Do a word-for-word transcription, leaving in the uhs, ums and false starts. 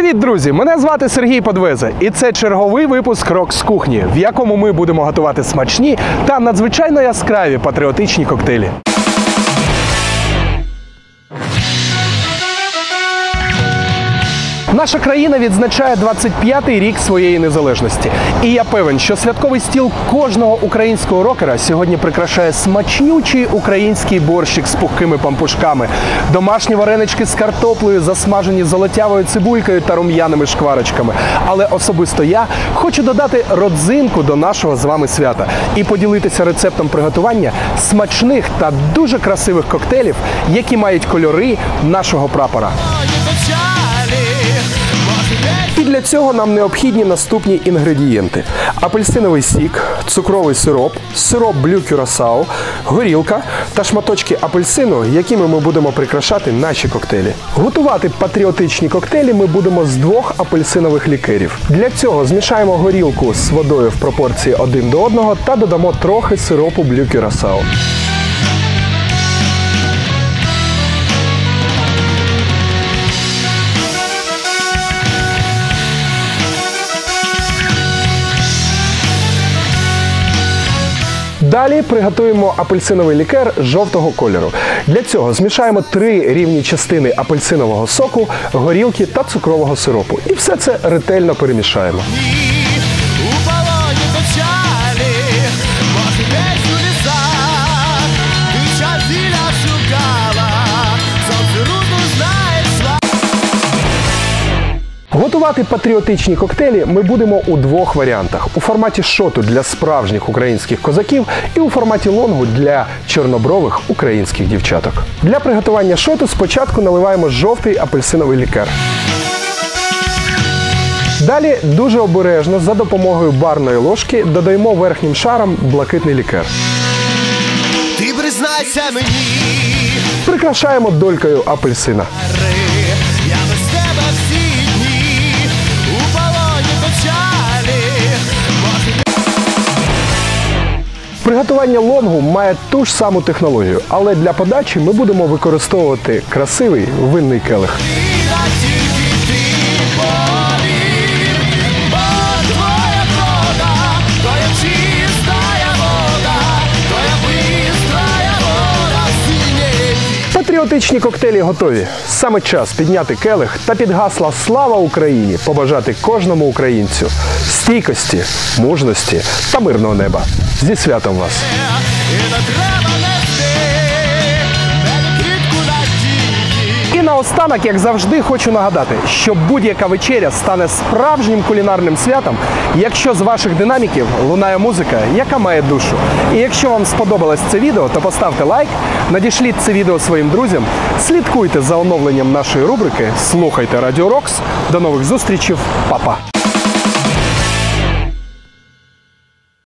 Привіт, друзі! Мене звати Сергій Подвезе, і це черговий випуск «Рок з кухні», в якому ми будемо готувати смачні та надзвичайно яскраві патріотичні коктейлі. Наша країна відзначає двадцять п'ятий рік своєї незалежності. І я певен, що святковий стіл кожного українського рокера сьогодні прикрашає смачнючий український борщик з пухкими пампушками, домашні варенички з картоплею, засмажені золотявою цибулькою та рум'яними шкварочками. Але особисто я хочу додати родзинку до нашого з вами свята і поділитися рецептом приготування смачних та дуже красивих коктейлів, які мають кольори нашого прапора. І для цього нам необхідні наступні інгредієнти: апельсиновий сік, цукровий сироп, сироп Блю Кюрасао, горілка та шматочки апельсину, якими ми будемо прикрашати наші коктейлі. Готувати патріотичні коктейлі ми будемо з двох апельсинових лікерів. Для цього змішаємо горілку з водою в пропорції один до одного та додамо трохи сиропу Блю Кюрасао. Далі приготуємо апельсиновий лікер жовтого кольору. Для цього змішаємо три рівні частини апельсинового соку, горілки та цукрового сиропу. І все це ретельно перемішаємо. Готувати патріотичні коктейлі ми будемо у двох варіантах: у форматі шоту для справжніх українських козаків і у форматі лонгу для чорнобрових українських дівчаток. Для приготування шоту спочатку наливаємо жовтий апельсиновий лікер. Далі дуже обережно за допомогою барної ложки додаємо верхнім шаром блакитний лікер. Ти признайся мені. Прикрашаємо долькою апельсина. Приготування лонгу має ту ж саму технологію, але для подачі ми будемо використовувати красивий винний келих. Патріотичні коктейлі готові. Саме час підняти келих та під гасла «Слава Україні» побажати кожному українцю стійкості, мужності та мирного неба. Зі святом вас! І наостанок, як завжди, хочу нагадати, що будь-яка вечеря стане справжнім кулінарним святом, якщо з ваших динаміків лунає музика, яка має душу. І якщо вам сподобалось це відео, то поставте лайк, надішліть це відео своїм друзям, слідкуйте за оновленням нашої рубрики, слухайте Радіо Рокс. До нових зустрічей, па-па!